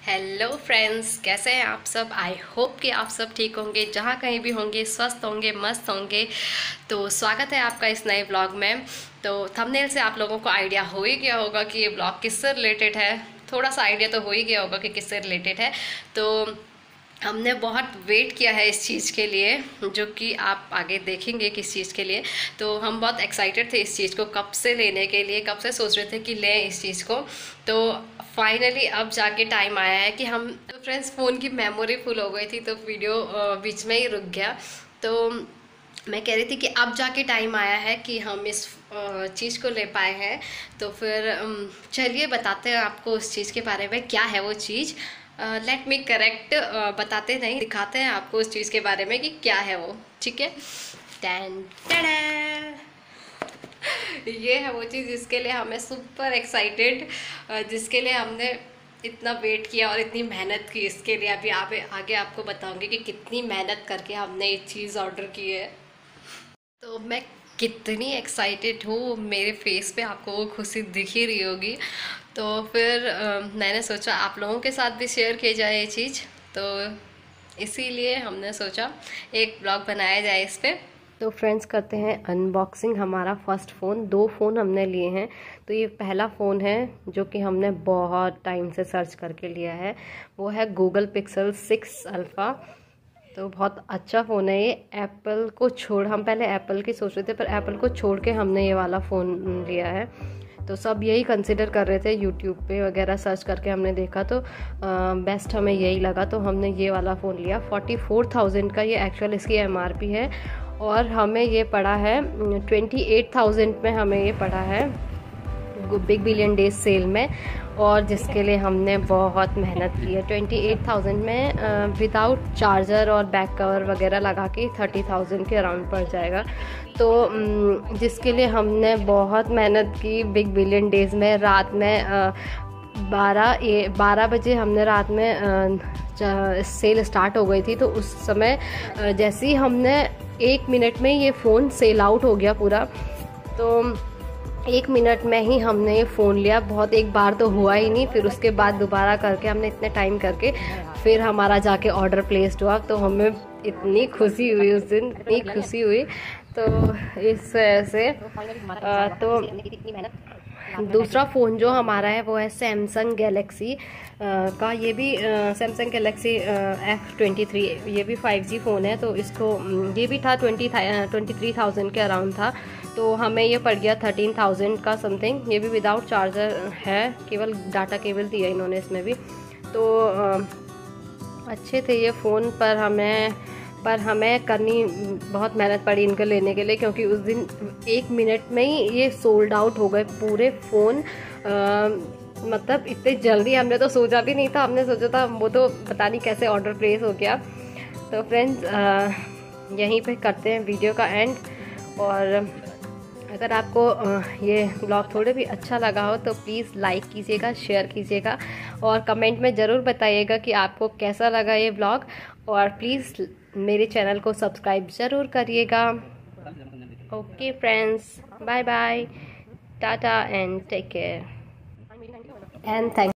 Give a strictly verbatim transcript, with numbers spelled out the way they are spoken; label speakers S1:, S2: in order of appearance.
S1: Hello friends, कैसे हैं आप सब। आई होप कि आप सब ठीक होंगे, जहाँ कहीं भी होंगे स्वस्थ होंगे, मस्त होंगे। तो स्वागत है आपका इस नए ब्लॉग में। तो थंबनेल से आप लोगों को आइडिया हो ही गया होगा कि ये ब्लॉग किससे रिलेटेड है। थोड़ा सा आइडिया तो हो ही गया होगा कि किससे रिलेटेड है। तो हमने बहुत वेट किया है इस चीज़ के लिए, जो कि आप आगे देखेंगे किस चीज़ के लिए। तो हम बहुत एक्साइटेड थे इस चीज़ को कब से लेने के लिए, कब से सोच रहे थे कि लें इस चीज़ को। तो फाइनली अब जाके टाइम आया है कि हम। तो फ्रेंड्स, फ़ोन की मेमोरी फुल हो गई थी तो वीडियो बीच में ही रुक गया। तो मैं कह रही थी कि अब जाके टाइम आया है कि हम इस चीज़ को ले पाए हैं। तो फिर चलिए बताते हैं आपको उस चीज़ के बारे में, क्या है वो चीज़। लेट मी करेक्ट, बताते नहीं, दिखाते हैं आपको उस चीज़ के बारे में कि क्या है वो। ठीक है। टैन टैन ये है वो चीज़ जिसके लिए हमें सुपर एक्साइटेड, जिसके लिए हमने इतना वेट किया और इतनी मेहनत की। इसके लिए अभी आप आगे आपको बताऊंगी कि कितनी मेहनत करके हमने ये चीज़ ऑर्डर की है। तो मैं कितनी एक्साइटेड हूँ, मेरे फेस पे आपको वो खुशी दिख ही रही होगी। तो फिर आ, मैंने सोचा आप लोगों के साथ भी शेयर की जाए ये चीज़। तो इसीलिए हमने सोचा एक ब्लॉग बनाया जाए इस पर। तो फ्रेंड्स, करते हैं अनबॉक्सिंग। हमारा फर्स्ट फ़ोन, दो फ़ोन हमने लिए हैं। तो ये पहला फ़ोन है जो कि हमने बहुत टाइम से सर्च करके लिया है, वो है गूगल पिक्सल सिक्स अल्फ़ा। तो बहुत अच्छा फ़ोन है ये। एप्पल को छोड़, हम पहले एप्पल की सोच रहे थे, पर एप्पल को छोड़ के हमने ये वाला फ़ोन लिया है। तो सब यही कंसिडर कर रहे थे, यूट्यूब पे वगैरह सर्च करके हमने देखा तो बेस्ट हमें यही लगा, तो हमने ये वाला फ़ोन लिया। फोर्टी फोर थाउजेंड का ये एक्चुअल इसकी एम आर पी है और हमें ये पड़ा है ट्वेंटी एट थाउजेंड में हमें ये पड़ा है बिग बिलियन डेज सेल में। और जिसके लिए हमने बहुत मेहनत की है। ट्वेंटी एट थाउजेंड में विदाउट चार्जर और बैक कवर वगैरह लगा के थर्टी थाउजेंड के अराउंड पड़ जाएगा। तो जिसके लिए हमने बहुत मेहनत की बिग बिलियन डेज़ में। रात में बारह ये बारह बजे हमने रात में सेल स्टार्ट हो गई थी। तो उस समय जैसे ही हमने एक मिनट में ये फ़ोन सेल आउट हो गया पूरा। तो एक मिनट में ही हमने ये फ़ोन लिया। बहुत एक बार तो हुआ ही नहीं, फिर उसके बाद दोबारा करके हमने इतने टाइम करके फिर हमारा जाके ऑर्डर प्लेस्ड हुआ। तो हमें इतनी खुशी हुई उस दिन, इतनी खुशी हुई। तो इस वजह से तो दूसरा फ़ोन जो हमारा है वो है सैमसंग गैलेक्सी का। ये भी Samsung Galaxy F twenty three, ये भी फाइव जी फ़ोन है। तो इसको ये भी था ट्वेंटी ट्वेंटी थ्री थाउजेंड के अराउंड था। तो हमें ये पड़ गया थर्टीन थाउजेंड का समथिंग। ये भी विदाउट चार्जर है, केवल डाटा केबल दिया इन्होंने इसमें भी। तो अच्छे थे ये फ़ोन, पर हमें पर हमें करनी बहुत मेहनत पड़ी इनको लेने के लिए, क्योंकि उस दिन एक मिनट में ही ये सोल्ड आउट हो गए पूरे फ़ोन। मतलब इतने जल्दी हमने तो सोचा भी नहीं था। हमने सोचा था वो तो पता नहीं कैसे ऑर्डर प्लेस हो गया। तो फ्रेंड्स, यहीं पे करते हैं वीडियो का एंड। और अगर आपको ये ब्लॉग थोड़े भी अच्छा लगा हो तो प्लीज़ लाइक कीजिएगा, शेयर कीजिएगा और कमेंट में ज़रूर बताइएगा कि आपको कैसा लगा ये ब्लॉग। और प्लीज़ मेरे चैनल को सब्सक्राइब ज़रूर करिएगा। Okay friends, bye bye, tata and take care and thank